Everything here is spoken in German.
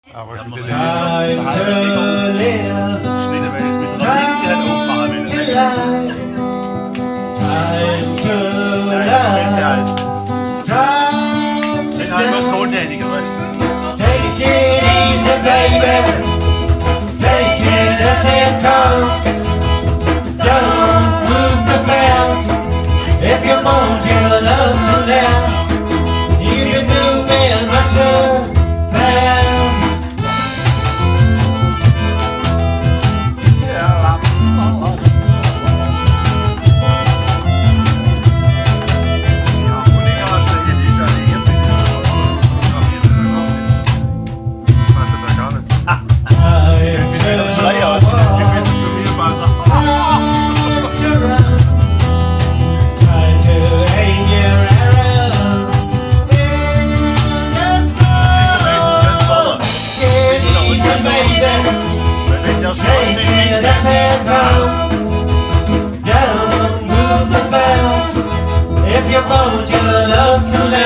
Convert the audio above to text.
Aber ich bin Schnitte, wenn ich es mit einer Linse halt aufmachen will. Wenn halt was Tontechniker, weißt du? Take it easy, baby. Take it as it comes. Don't move too fast. If you want your love to last, you can move in much too fast. Don't move the fast if you want your love to last.